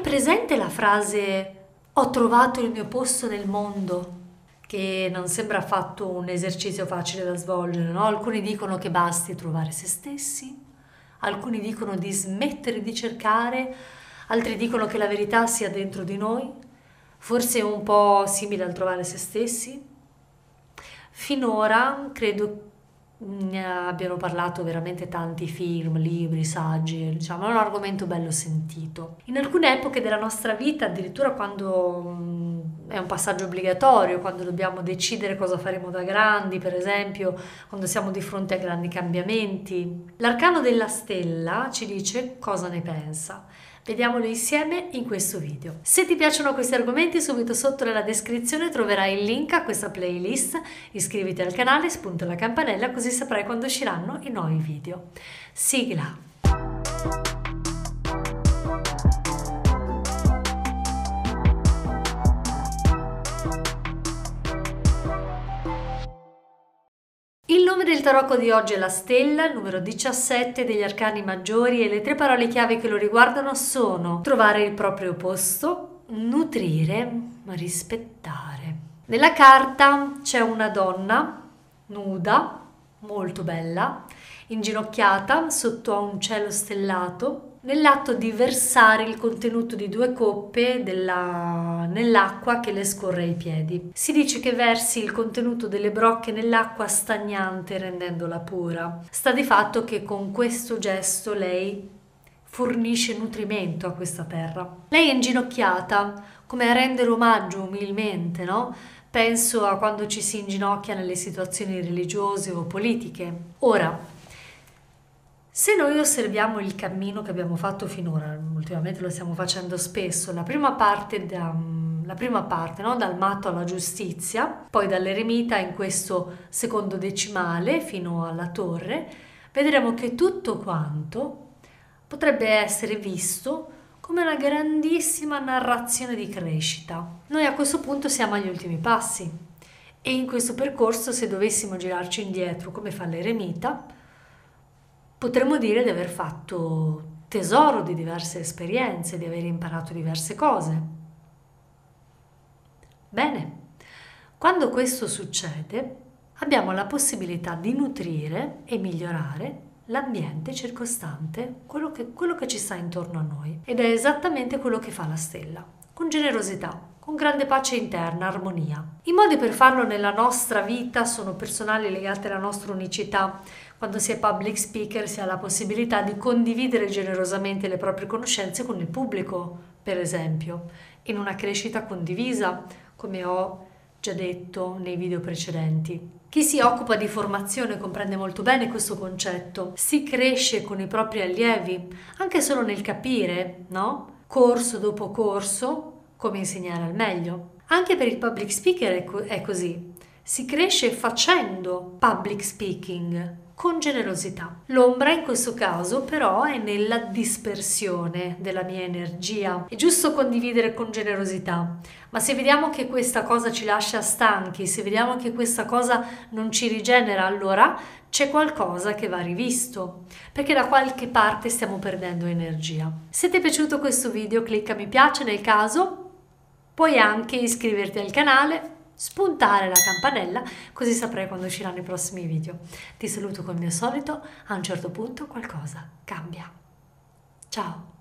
presente la frase "ho trovato il mio posto nel mondo"? Che non sembra affatto un esercizio facile da svolgere, no? Alcuni dicono che basti trovare se stessi, alcuni dicono di smettere di cercare, altri dicono che la verità sia dentro di noi, forse un po' simile al trovare se stessi. Finora credo ne abbiano parlato veramente tanti film, libri, saggi, diciamo, è un argomento bello sentito. In alcune epoche della nostra vita, addirittura quando è un passaggio obbligatorio, quando dobbiamo decidere cosa faremo da grandi, per esempio, quando siamo di fronte a grandi cambiamenti. L'arcano della stella ci dice cosa ne pensa. Vediamolo insieme in questo video. Se ti piacciono questi argomenti, subito sotto nella descrizione troverai il link a questa playlist. Iscriviti al canale, spunta la campanella così saprai quando usciranno i nuovi video. Sigla! Il nome del tarocco di oggi è la stella, il numero 17 degli arcani maggiori, e le tre parole chiave che lo riguardano sono trovare il proprio posto, nutrire, rispettare. Nella carta c'è una donna nuda, molto bella, inginocchiata sotto a un cielo stellato, nell'atto di versare il contenuto di 2 coppe nell'acqua che le scorre ai piedi. Si dice che versi il contenuto delle brocche nell'acqua stagnante rendendola pura. Sta di fatto che con questo gesto lei fornisce nutrimento a questa terra. Lei è inginocchiata come a rendere omaggio umilmente, no? Penso a quando ci si inginocchia nelle situazioni religiose o politiche. Ora, se noi osserviamo il cammino che abbiamo fatto finora, ultimamente lo stiamo facendo spesso, la prima parte, no? Dal matto alla giustizia, poi dall'eremita in questo secondo decimale fino alla torre, vedremo che tutto quanto potrebbe essere visto come una grandissima narrazione di crescita. Noi a questo punto siamo agli ultimi passi e in questo percorso, se dovessimo girarci indietro come fa l'eremita, potremmo dire di aver fatto tesoro di diverse esperienze, di aver imparato diverse cose. Bene, quando questo succede, abbiamo la possibilità di nutrire e migliorare l'ambiente circostante, quello che ci sta intorno a noi. Ed è esattamente quello che fa la stella, con generosità, con grande pace interna, armonia. I modi per farlo nella nostra vita sono personali, legati alla nostra unicità. Quando si è public speaker si ha la possibilità di condividere generosamente le proprie conoscenze con il pubblico, per esempio, in una crescita condivisa, come ho già detto nei video precedenti. Chi si occupa di formazione comprende molto bene questo concetto. Si cresce con i propri allievi, anche solo nel capire, no? Corso dopo corso, come insegnare al meglio. Anche per il public speaker è così. Si cresce facendo public speaking con generosità. L'ombra in questo caso però è nella dispersione della mia energia. È giusto condividere con generosità, ma se vediamo che questa cosa ci lascia stanchi, se vediamo che questa cosa non ci rigenera, allora c'è qualcosa che va rivisto, perché da qualche parte stiamo perdendo energia. Se ti è piaciuto questo video, clicca mi piace, nel caso puoi anche iscriverti al canale, spuntare la campanella, così saprai quando usciranno i prossimi video. Ti saluto col mio solito, a un certo punto qualcosa cambia. Ciao!